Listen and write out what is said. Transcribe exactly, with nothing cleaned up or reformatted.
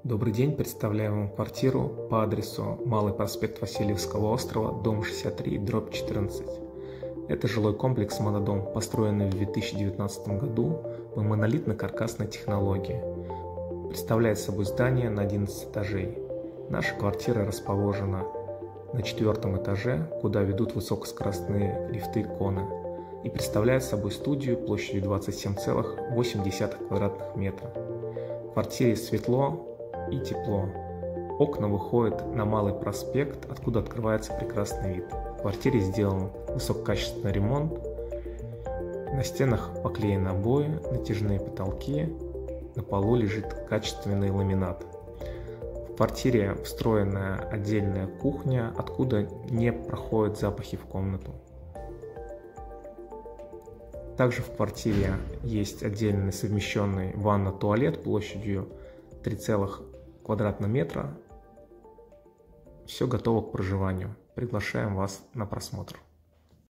Добрый день, представляем вам квартиру по адресу Малый проспект Васильевского острова, дом шестьдесят три, дробь четырнадцать. Это жилой комплекс «Монодом», построенный в две тысячи девятнадцатом году по монолитно-каркасной технологии. Представляет собой здание на одиннадцать этажей. Наша квартира расположена на четвертом этаже, куда ведут высокоскоростные лифты Кона, и представляет собой студию площадью двадцать семь целых восемь десятых квадратных метра. В квартире светло и тепло. Окна выходят на Малый проспект, откуда открывается прекрасный вид. В квартире сделан высококачественный ремонт. На стенах поклеены обои, натяжные потолки, на полу лежит качественный ламинат. В квартире встроенная отдельная кухня, откуда не проходят запахи в комнату. Также в квартире есть отдельный совмещенный ванна-туалет площадью три целых квадратных метра. Все готово к проживанию. Приглашаем вас на просмотр.